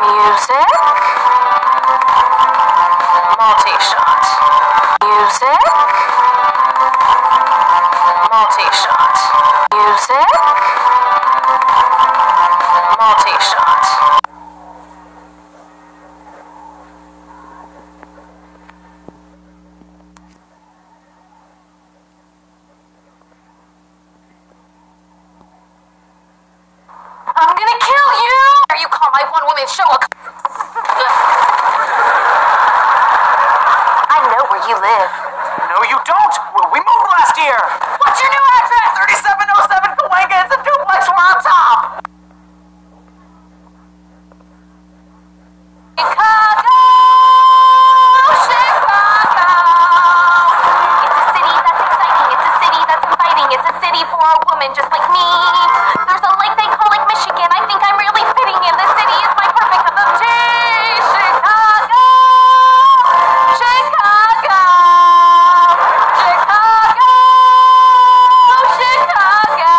Music. Multi-shot. Music. Multi-shot. Music. Multi-shot. I'm gonna kill you! You call my one-woman show a... I know where you live. No, you don't! We moved last year! What's your new address? 3707 Cahuenga. It's a duplex. We're on top! Chicago! Chicago! It's a city that's exciting. It's a city that's inviting. It's a city for a woman just like me. There's a lake they call Lake Michigan. I think I'm really fitting in. This city is my perfect cup of tea. Chicago! Chicago! Chicago! Chicago!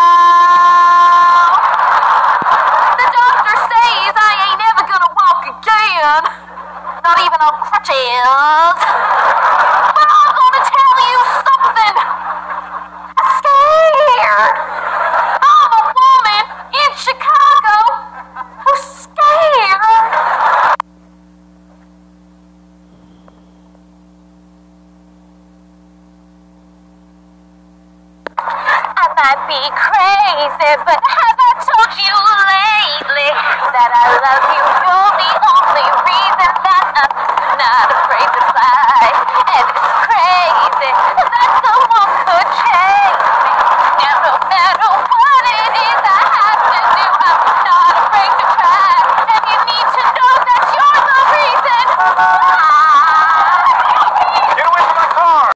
The doctor says I ain't never gonna walk again. Not even on crutches. But I'm gonna tell you something. I'm scared. I'm a woman in Chicago who's scared. I might be crazy, but